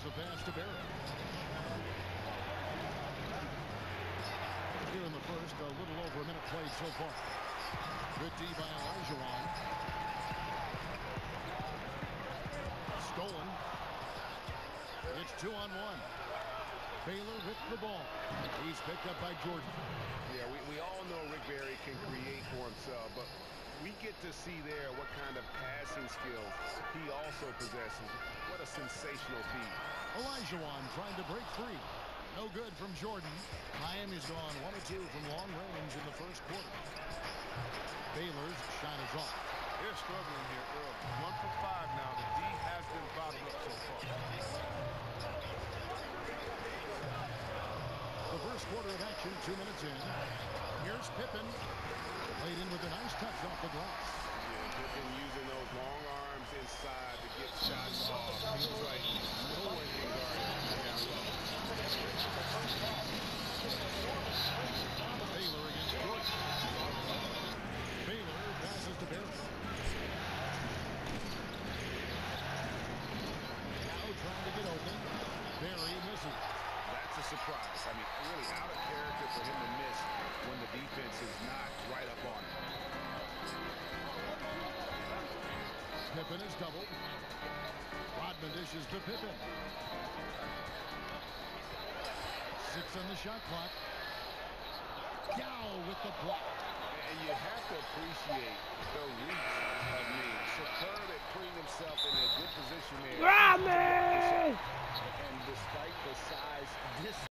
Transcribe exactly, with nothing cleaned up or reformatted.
the pass to Barry. Here in the first, a little over a minute played so far. Good D by Olajuwon. Stolen. It's two on one. Baylor with the ball. He's picked up by Jordan. Yeah, we, we all know Rick Barry can create for himself, but we get to see there what kind of passing skills he also possesses. What a sensational feat. Olajuwon trying to break free. No good from Jordan. Miami's gone one or two from long range in the first quarter. Baylor's shot is off. They're struggling here early. One for five now. The D has been bottled up so far. The first quarter of action, two minutes in. Here's Pippen. Played in with a nice touch off the glass. Yeah, Pippen using those long arms inside to get shots off. Feels like no one can guard him down low. Baylor against Jordan. Baylor passes to Barry. Now trying to get open. Barry misses. That's a surprise. I mean, really out of character for him to miss when the defense is not right up on him. Pippen is doubled. Rodman dishes to Pippen. Six on the shot clock. Gow with the block. And you have to appreciate the reach of Means. Superb at putting himself in a good position there. Rodman! And despite the size, this